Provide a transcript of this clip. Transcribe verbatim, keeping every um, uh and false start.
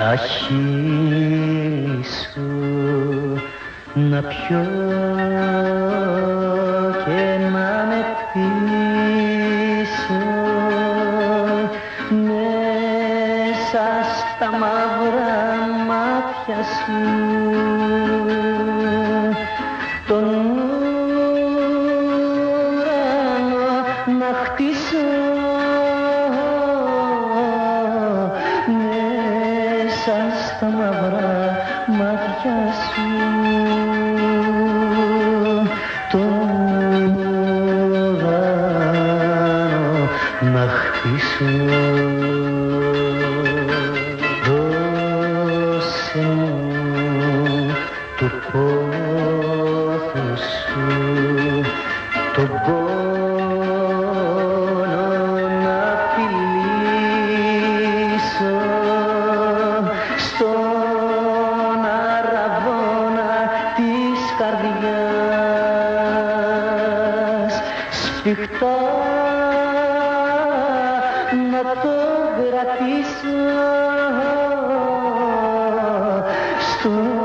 στα χείλη σου να πιω και να με πείσω μέσα στα μαύρα μάτια σου τον ουρανό να χτίσω μέσα στα μαύρα μάτια σου τον ουρανό να χτίσω. Δώσε μου του πόθου σου τον πόνο να φιλήσω στον αραβώνα της καρδιάς σφιχτά να τον κρατήσω στο